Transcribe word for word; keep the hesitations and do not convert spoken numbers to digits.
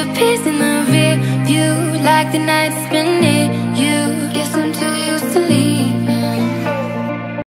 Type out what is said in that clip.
disappears in the rear view, like the night's been near you. Guess I'm too used to leave.